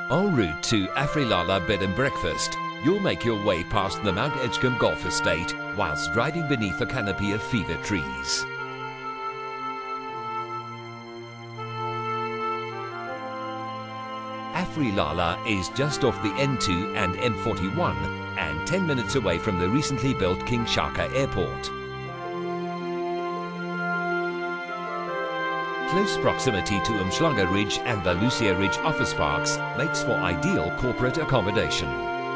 En route to Afri Lala Bed and Breakfast, you'll make your way past the Mount Edgecombe Golf Estate whilst driving beneath a canopy of fever trees. Afri Lala is just off the N2 and M41 and 10 minutes away from the recently built King Shaka Airport. Close proximity to Umhlanga Ridge and the Lucia Ridge office parks makes for ideal corporate accommodation.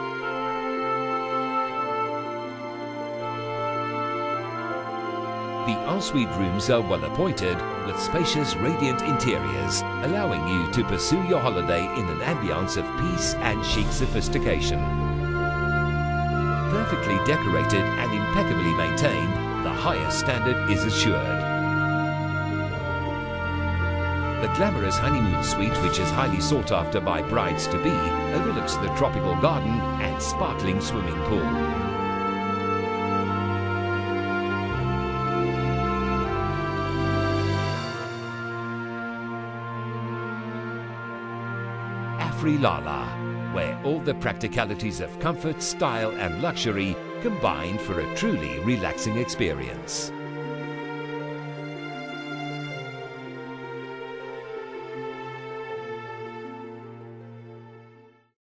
The ensuite rooms are well appointed with spacious, radiant interiors, allowing you to pursue your holiday in an ambience of peace and chic sophistication. Perfectly decorated and impeccably maintained, the highest standard is assured. The glamorous honeymoon suite, which is highly sought after by brides-to-be, overlooks the tropical garden and sparkling swimming pool. Afri Lala, where all the practicalities of comfort, style and luxury combine for a truly relaxing experience.